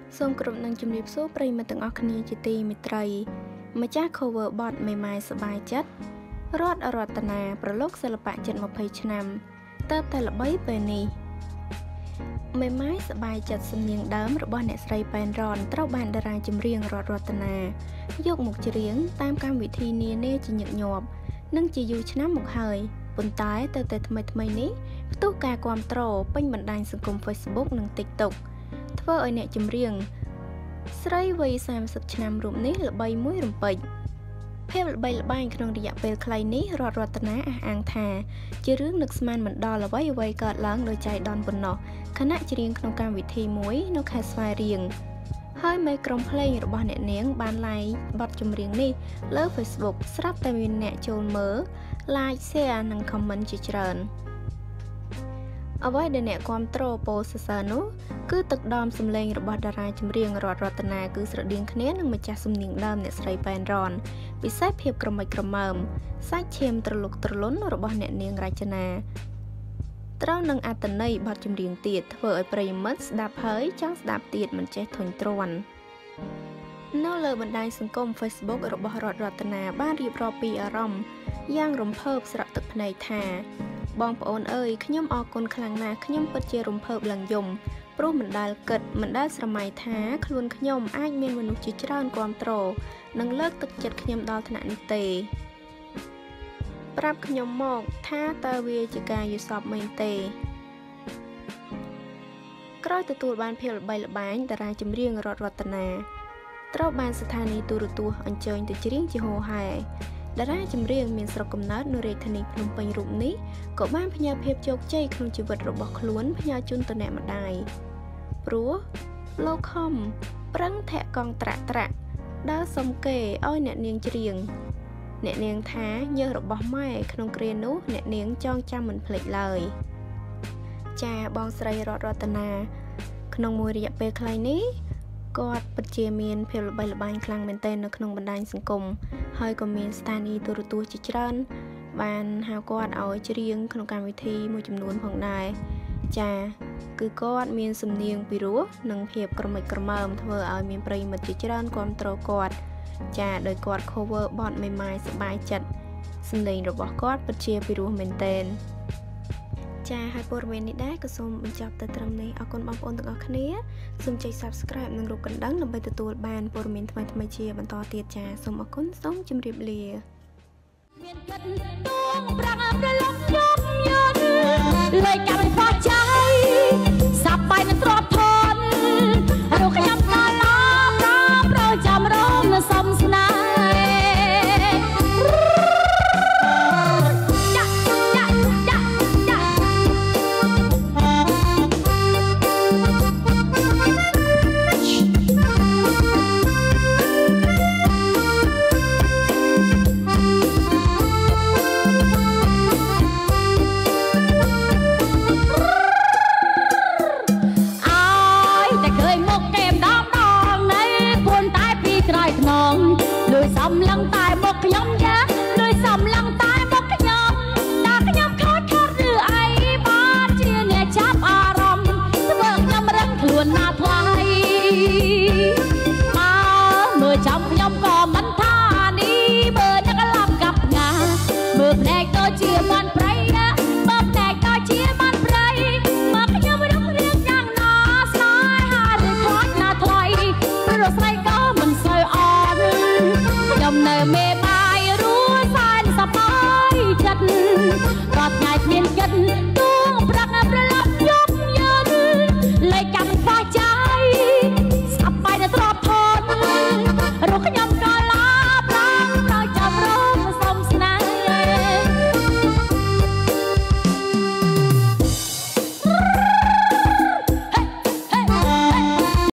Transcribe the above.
សូមគ្រប់នឹងជំរាបសួរប្រិយមិត្តទាំងអស់គ្នាជាទីមេត្រីម្ចាស់ cover bot មេម៉ាយសប្បាយចិត្តរតនាប្រឡូកសិល្បៈជិត20ឆ្នាំតើបតែល្បីពេលនេះមេម៉ាយសប្បាយចិត្តសំនៀងដើមរបស់អ្នកស្រីប៉ែនរ៉នត្រូវបានតារាចម្រៀងរតនាយកមកច្រៀងតាមកម្មវិធីនានាជាញឹកញាប់និងជាយូរឆ្នាំមកហើយប៉ុន្តែតែថ្មីនេះផ្ទុះការគាំទ្រពេញបណ្ដាញសង្គម Facebook និង TikTok ធ្វើឲ្យអ្នកចម្រៀងស្រីវ័យ30ឆ្នាំរូបនេះល្បីមួយរំពេចភាពល្បីល្បាញក្នុងរយៈពេលខ្លីនេះរតនាអះអាងថាជារឿងនឹកស្មានមិនដល់អ្វីកើតឡើងដោយចៃដន្យប៉ុណ្ណោះខណៈច្រៀងក្នុងកម្មវិធីមួយនៅខេត្តស្វាយរៀងហើយមេក្រុមភ្លេងរបស់អ្នកនាងបាន like បទចម្រៀងនេះលើ Facebook ស្រាប់តែមានអ្នកចូលមើល like share និង comment ជាច្រើនអ្វីដែលអ្នកគាំទ្រពោលសរសើរនោះគឺទឹកដមសម្លេងរបស់តារាចម្រៀងរតនាគឺស្រដៀងគ្នានឹងម្ចាស់សំនៀងដើមអ្នកស្រីប៉ែនរ៉នពិសេសភាពក្រមិចក្រមើមសាច់ឈាមត្រលុកត្រលន់របស់អ្នកនាងរចនាត្រូវនឹងអត្ថន័យបទចម្រៀងទៀតធ្វើឲ្យប្រិយមិត្តស្ដាប់ហើយចង់ស្ដាប់ទៀតមិនចេះធុញទ្រាន់នៅលើបណ្ដាញសង្គម Facebook របស់រតនាបានរៀបរាប់ពីអារម្មណ៍យ៉ាងរំភើបស្រក់ទឹកភ្នែកថាបងប្អូនអើយខ្ញុំអរគុណខ្លាំងណាស់ខ្ញុំពិតជារំភើបឡើងយំព្រោះមិនដែលគិតមិនដែលស្រមៃថាខ្លួនខ្ញុំអាចមានមនុស្សជាច្រើនគាំទ្រនិងលើកទឹកចិត្តខ្ញុំដល់ថ្នាក់នេះទេប្រាប់ខ្ញុំមកថាតើវាជាការយល់សប្តិមែនទេក្រោយទទួលបានភាពល្បីល្បាញតារាចម្រៀងរតនាត្រូវបានស្ថានីយទូរទស្សន៍អញ្ជើញទៅច្រៀងជាហូរហែតារាចម្រៀងមានស្រុកកំណើតនៅរាជធានីភ្នំពេញរូបនេះក៏បានផ្ញើភាពជោគជ័យក្នុងជីវិតរបស់ខ្លួនផ្ញើជូនទៅអ្នកម្ដាយព្រោះលោកខំប្រឹងធាក់កង់ត្រាក់ដើរសុំគេឲ្យអ្នកនាងច្រៀងអ្នកនាងថាញើសរបស់ម៉ែក្នុងគ្រានោះអ្នកនាងចងចាំមិនភ្លេចឡើយចាបងស្រីរតនាក្នុងមួយរយៈពេលខ្លីនេះគាត់ពិតជាមានភាពល្បីល្បាញខ្លាំងមែនទែននៅក្នុងបណ្ដាញសង្គមហើយក៏មានស្ថានីយទូរទស្សន៍ជាច្រើនបានហៅគាត់ឲ្យច្រៀងក្នុងកម្មវិធីមួយចំនួនផងដែរចាគឺគាត់មានសំនៀងពីរោះនិងភាពក្រមិចក្រមើមធ្វើឲ្យមានប្រិយមិត្តជាច្រើនគាំទ្រគាត់ចាដោយគាត់ cover បទមេម៉ាយសប្បាយចិត្តសំឡេងរបស់គាត់ពិតជាពីរោះមែនទែនចាហើយព័ត៌មាននេះដែរក៏សូមបញ្ចប់ទៅត្រឹមនេះអរគុណបងប្អូនទាំងអស់គ្នាសូមចុច Subscribe និងរូបកណ្ដឹងដើម្បីទទួលបានព័ត៌មានថ្មីៗជាបន្តទៀតចាសូមអរគុណសូមជម្រាបលាមានគិតទួងប្រាំងប្រឡំយកយន់លេខកម្មខ្វះចៃសប្បាយនឹងទ្របធនរកខ្ញុំដល់ឡងប្រចាំរងនៅសំស្នេហ៍សំឡឹងតែមកខ្ញុំយ៉ាលុយសំឡឹងតែមកខ្ញុំដល់ខ្ញុំខត់ឬអីបានជាអ្នកចាប់អារម្មណ៍ធ្វើខ្ញុំរឹងខ្លួនណាថ្លៃមកមើលចាំខ្ញុំក៏មិនថានេះមើលអ្នកឡប់កាប់ងាមើលភ្នែកដូចជាបានប្រៃមើលភ្នែកដូចជាបានប្រៃមកខ្ញុំរឹងរៀងយ៉ាងណាស្នេហាឬខ្លាចណាថ្លៃព្រោះស្រី